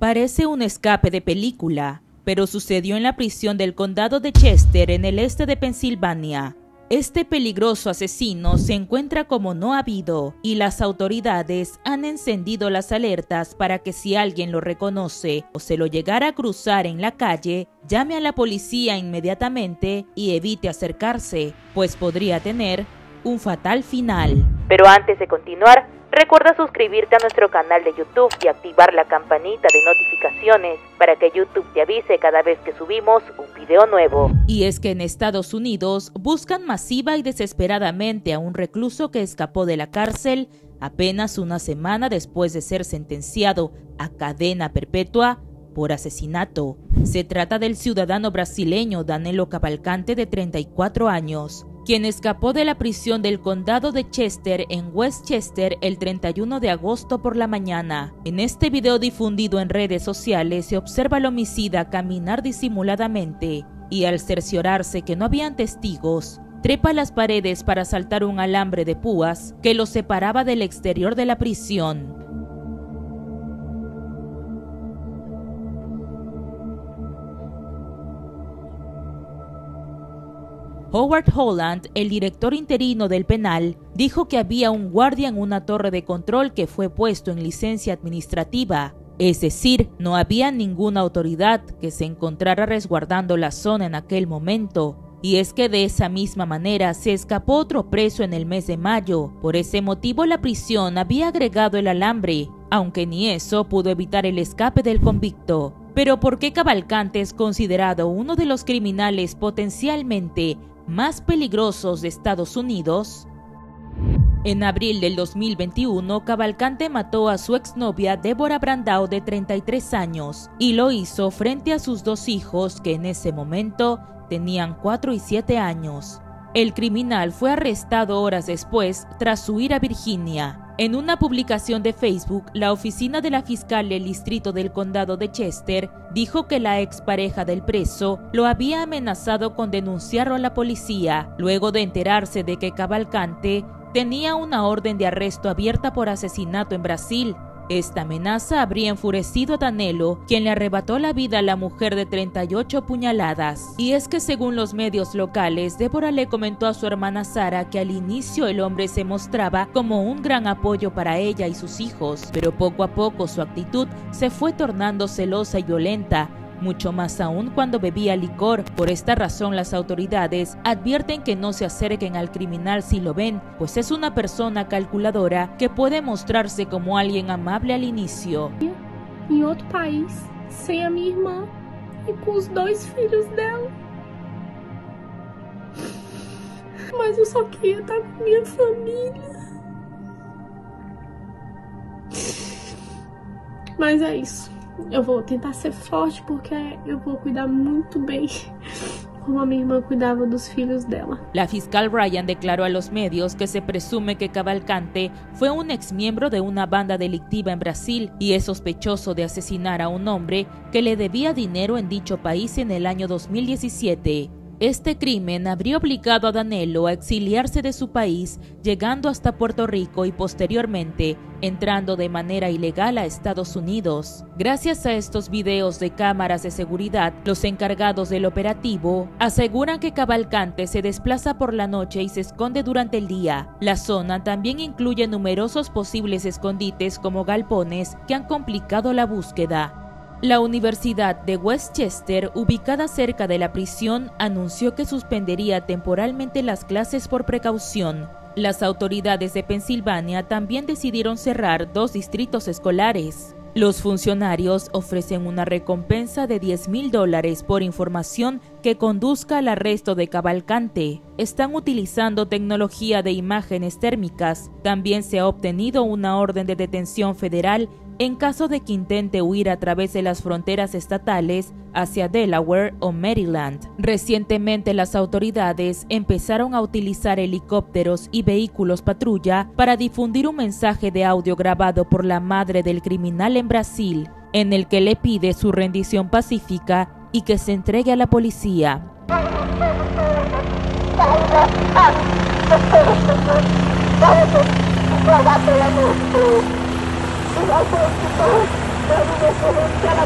Parece un escape de película, pero sucedió en la prisión del condado de Chester, en el este de Pensilvania. Este peligroso asesino se encuentra como no habido y las autoridades han encendido las alertas para que si alguien lo reconoce o se lo llegara a cruzar en la calle, llame a la policía inmediatamente y evite acercarse, pues podría tener un fatal final. Pero antes de continuar, recuerda suscribirte a nuestro canal de YouTube y activar la campanita de notificaciones para que YouTube te avise cada vez que subimos un video nuevo. Y es que en Estados Unidos buscan masiva y desesperadamente a un recluso que escapó de la cárcel apenas una semana después de ser sentenciado a cadena perpetua por asesinato. Se trata del ciudadano brasileño Danilo Cavalcante, de 34 años, quien escapó de la prisión del condado de Chester en Westchester el 31 de agosto por la mañana. En este video difundido en redes sociales se observa al homicida caminar disimuladamente y, al cerciorarse que no habían testigos, trepa las paredes para saltar un alambre de púas que lo separaba del exterior de la prisión. Howard Holland, el director interino del penal, dijo que había un guardia en una torre de control que fue puesto en licencia administrativa, es decir, no había ninguna autoridad que se encontrara resguardando la zona en aquel momento. Y es que de esa misma manera se escapó otro preso en el mes de mayo. Por ese motivo la prisión había agregado el alambre, aunque ni eso pudo evitar el escape del convicto. Pero ¿por qué Cavalcante es considerado uno de los criminales potencialmente más peligrosos de Estados Unidos? En abril del 2021, Cavalcante mató a su exnovia Deborah Brandao, de 33 años, y lo hizo frente a sus dos hijos, que en ese momento tenían 4 y 7 años. El criminal fue arrestado horas después tras huir a Virginia. En una publicación de Facebook, la oficina de la fiscal del distrito del condado de Chester dijo que la expareja del preso lo había amenazado con denunciarlo a la policía, luego de enterarse de que Cavalcante tenía una orden de arresto abierta por asesinato en Brasil. Esta amenaza habría enfurecido a Danilo, quien le arrebató la vida a la mujer de 38 puñaladas. Y es que, según los medios locales, Deborah le comentó a su hermana Sara que al inicio el hombre se mostraba como un gran apoyo para ella y sus hijos, pero poco a poco su actitud se fue tornando celosa y violenta, mucho más aún cuando bebía licor. Por esta razón, las autoridades advierten que no se acerquen al criminal si lo ven, pues es una persona calculadora que puede mostrarse como alguien amable al inicio. Em outro país, sem a minha irmã e com os 2 filhos dela. Mas eu só queria estar com minha família. Mas é isso. Eu vou tentar ser forte porque eu vou cuidar muito bem como a minha irmã cuidava dos filhos dela. La fiscal Ryan declaró a los medios que se presume que Cavalcante fue un exmiembro de una banda delictiva en Brasil y es sospechoso de asesinar a un hombre que le debía dinero en dicho país en el año 2017. Este crimen habría obligado a Danilo a exiliarse de su país, llegando hasta Puerto Rico y posteriormente entrando de manera ilegal a Estados Unidos. Gracias a estos videos de cámaras de seguridad, los encargados del operativo aseguran que Cavalcante se desplaza por la noche y se esconde durante el día. La zona también incluye numerosos posibles escondites como galpones que han complicado la búsqueda. La Universidad de Westchester, ubicada cerca de la prisión, anunció que suspendería temporalmente las clases por precaución. Las autoridades de Pensilvania también decidieron cerrar 2 distritos escolares. Los funcionarios ofrecen una recompensa de $10,000 por información que conduzca al arresto de Cavalcante. Están utilizando tecnología de imágenes térmicas. También se ha obtenido una orden de detención federal en caso de que intente huir a través de las fronteras estatales hacia Delaware o Maryland. Recientemente las autoridades empezaron a utilizar helicópteros y vehículos patrulla para difundir un mensaje de audio grabado por la madre del criminal en Brasil, en el que le pide su rendición pacífica y que se entregue a la policía. Gracias.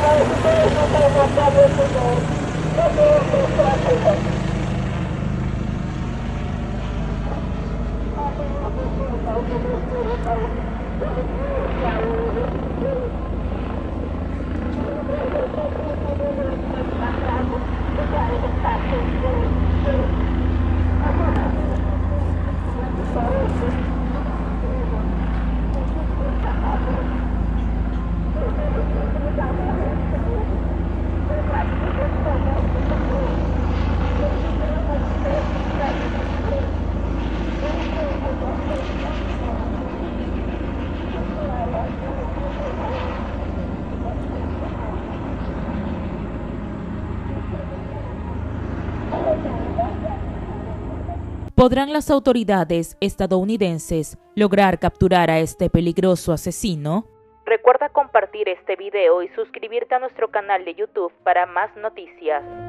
¿Podrán las autoridades estadounidenses lograr capturar a este peligroso asesino? Recuerda compartir este video y suscribirte a nuestro canal de YouTube para más noticias.